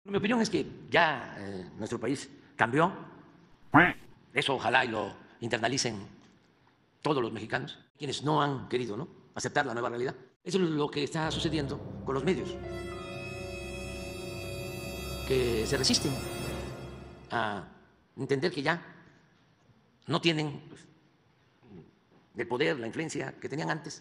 Mi opinión es que ya nuestro país cambió. Eso ojalá y lo internalicen todos los mexicanos, quienes no han querido, ¿no?, aceptar la nueva realidad. Eso es lo que está sucediendo con los medios, que se resisten a entender que ya no tienen pues, el poder, la influencia que tenían antes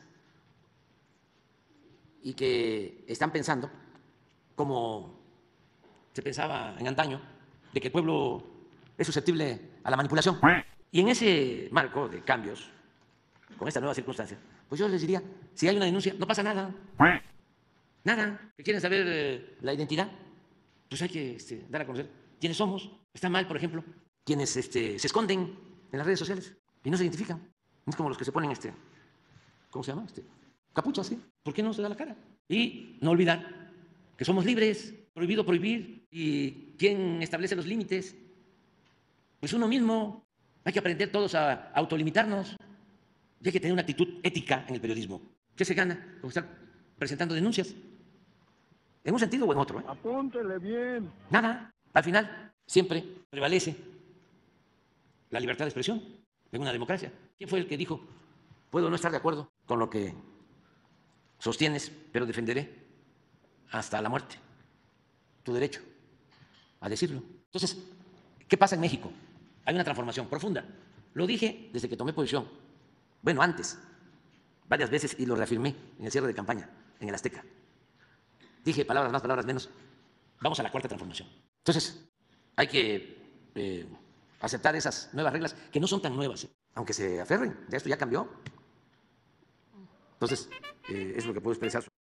y que están pensando como se pensaba en antaño, de que el pueblo es susceptible a la manipulación. Y en ese marco de cambios, con esta nueva circunstancia, pues yo les diría, si hay una denuncia, no pasa nada. Nada. ¿Que quieren saber la identidad? Pues hay que dar a conocer quiénes somos. Está mal, por ejemplo, quienes se esconden en las redes sociales y no se identifican. Es como los que se ponen ¿cómo se llama? Capuchas, ¿sí? ¿Por qué no se da la cara? Y no olvidar que somos libres, prohibido prohibir. ¿Y quién establece los límites? Pues uno mismo. Hay que aprender todos a autolimitarnos. Y hay que tener una actitud ética en el periodismo. ¿Qué se gana con estar presentando denuncias? En un sentido o en otro. Apúntele bien. Nada. Al final siempre prevalece la libertad de expresión en una democracia. ¿Quién fue el que dijo, puedo no estar de acuerdo con lo que sostienes, pero defenderé hasta la muerte tu derecho a decirlo? Entonces, ¿qué pasa en México? Hay una transformación profunda. Lo dije desde que tomé posición. Bueno, antes, varias veces, y lo reafirmé en el cierre de campaña, en el Azteca. Dije palabras más, palabras menos. Vamos a la cuarta transformación. Entonces, hay que aceptar esas nuevas reglas, que no son tan nuevas, aunque se aferren. Ya esto ya cambió. Entonces, es lo que puedo expresar.